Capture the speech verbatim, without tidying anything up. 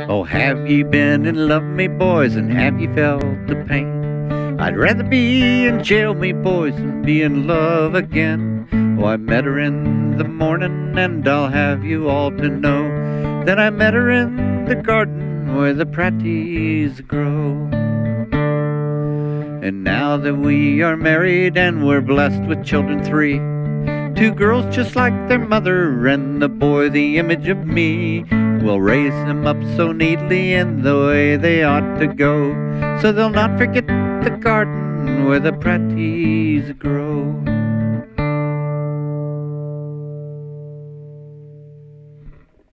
Oh, have ye been in love, me boys, and have ye felt the pain? I'd rather be in jail, me boys, than be in love again. Oh, I met her in the morning, and I'll have you all to know that I met her in the garden where the Praties grow. And now that we are married and we're blessed with children three, two girls just like their mother, and the boy the image of me, we'll raise them up so neatly in the way they ought to go, so they'll not forget the garden where the Praties grow.